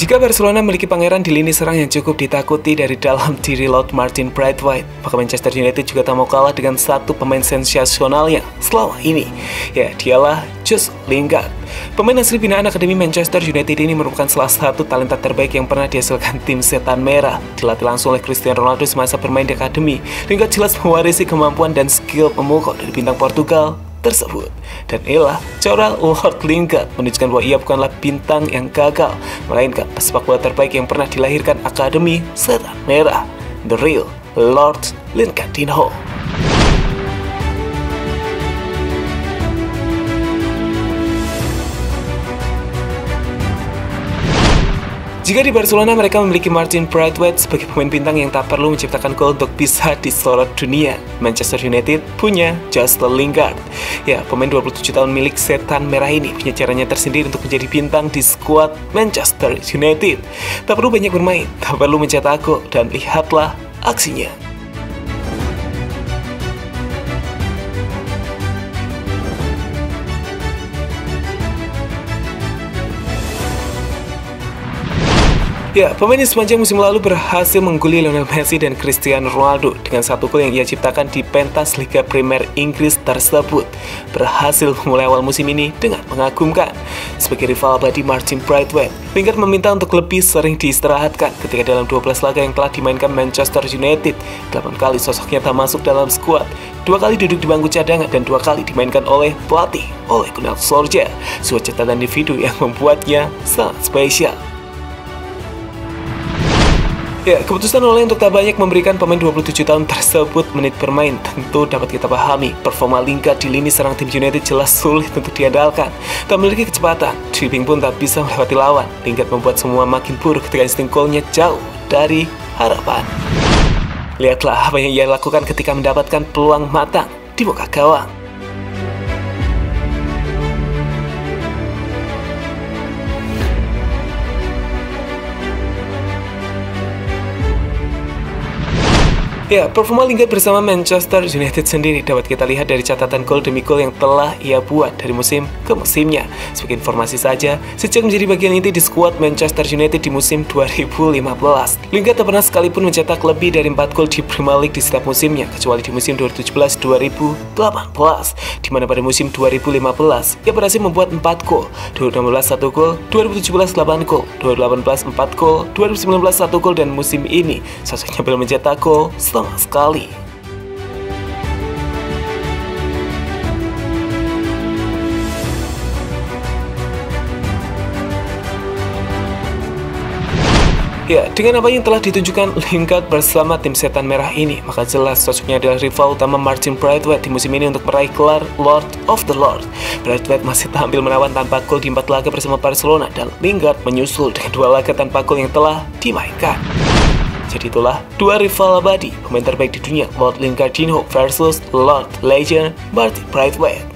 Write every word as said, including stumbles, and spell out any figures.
Jika Barcelona memiliki pangeran di lini serang yang cukup ditakuti dari dalam diri Lord Martin Braithwaite, maka Manchester United juga tak mau kalah dengan satu pemain sensasionalnya selama ini. Ya, dialah Jose Lingard. Pemain asli binaan Akademi Manchester United ini merupakan salah satu talenta terbaik yang pernah dihasilkan tim Setan Merah. Dilatih langsung oleh Cristiano Ronaldo semasa bermain di Akademi, Lingard jelas mewarisi kemampuan dan skill memukul dari bintang Portugal tersebut. Dan inilah cara Lord Lingard menunjukkan bahwa ia bukanlah bintang yang gagal, melainkan pesepak bola terbaik yang pernah dilahirkan Akademi Setan Merah, the real Lord Lingardinho. Jika di Barcelona mereka memiliki Martin Braithwaite sebagai pemain bintang yang tak perlu menciptakan gol untuk bisa disorot dunia, Manchester United punya Jose Lingard. Ya, pemain dua puluh tujuh tahun milik Setan Merah ini punya caranya tersendiri untuk menjadi bintang di skuad Manchester United. Tak perlu banyak bermain, tak perlu mencetak gol, dan lihatlah aksinya. Ya, pemain yang sepanjang musim lalu berhasil mengguli Lionel Messi dan Cristiano Ronaldo dengan satu gol yang ia ciptakan di pentas Liga Premier Inggris tersebut. Berhasil memulai awal musim ini dengan mengagumkan. Sebagai rival abadi Martin Braithwaite, Lingard meminta untuk lebih sering diistirahatkan ketika dalam dua belas laga yang telah dimainkan Manchester United. delapan kali sosoknya tak masuk dalam skuad, dua kali duduk di bangku cadangan, dan dua kali dimainkan oleh pelatih Ole Gunnar Solskjaer. Sebuah catatan individu yang membuatnya sangat spesial. Ya, keputusan Ole untuk tak banyak memberikan pemain dua puluh tujuh tahun tersebut menit bermain tentu dapat kita pahami. Performa Lingard di lini serang tim United jelas sulit untuk diandalkan. Tak memiliki kecepatan, dribbling pun tak bisa melewati lawan. Lingard membuat semua makin buruk ketika insting golnya jauh dari harapan. Lihatlah apa yang ia lakukan ketika mendapatkan peluang matang di muka gawang. Ya, performa Lingard bersama Manchester United sendiri dapat kita lihat dari catatan gol demi gol yang telah ia buat dari musim ke musimnya. Sebagai informasi saja, sejak menjadi bagian inti di skuad Manchester United di musim dua ribu lima belas, Lingard tak pernah sekalipun mencetak lebih dari empat gol di Premier League di setiap musimnya, kecuali di musim dua ribu tujuh belas dua ribu delapan belas, di mana pada musim dua ribu lima belas ia berhasil membuat empat gol, dua ribu enam belas satu gol, dua ribu tujuh belas delapan gol, dua ribu delapan belas empat gol, dua ribu sembilan belas satu gol, dan musim ini sosoknya belum mencetak gol sama sekali. Ya, dengan apa yang telah ditunjukkan Lingard bersama tim Setan Merah ini, maka jelas sosoknya adalah rival utama Martin Braithwaite di musim ini untuk meraih gelar Lord of the Lord. Braithwaite masih tampil menawan tanpa gol di empat laga bersama Barcelona, dan Lingard menyusul dengan dua laga tanpa gol yang telah dimainkan. Jadi itulah dua rival abadi, pemain terbaik di dunia, Lord Lingardinho versus Lord Legend Martin Braithwaite.